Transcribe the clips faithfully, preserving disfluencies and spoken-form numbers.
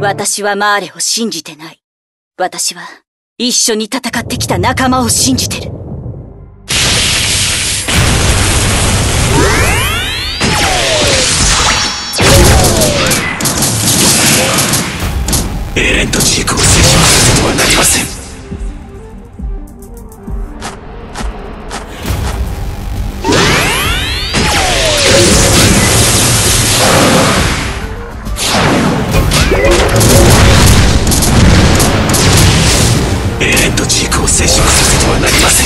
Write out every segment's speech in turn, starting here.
私はマーレを信じてない。私は一緒に戦ってきた仲間を信じてる。 エレンとジークを接触させてはなりません。エレンとジークを接触させてはなりません。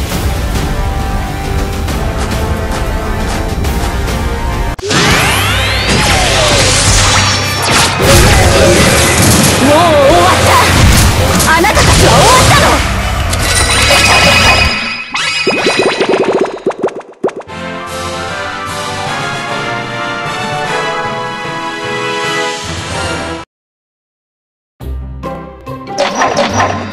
もう終わった。あなたたちは終わったの。